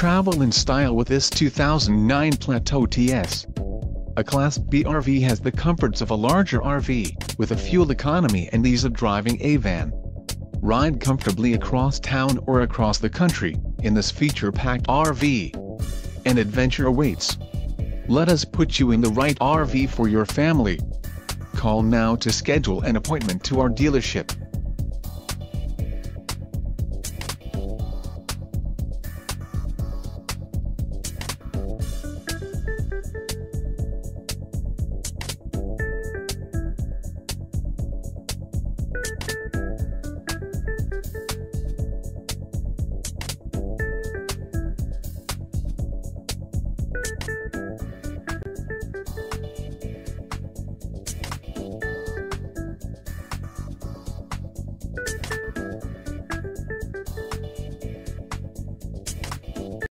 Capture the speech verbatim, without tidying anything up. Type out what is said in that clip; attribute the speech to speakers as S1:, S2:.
S1: Travel in style with this two thousand nine Plateau T S. A Class B R V has the comforts of a larger R V, with a fuel economy and ease of driving a van. Ride comfortably across town or across the country, in this feature-packed R V. An adventure awaits. Let us put you in the right R V for your family. Call now to schedule an appointment to our dealership.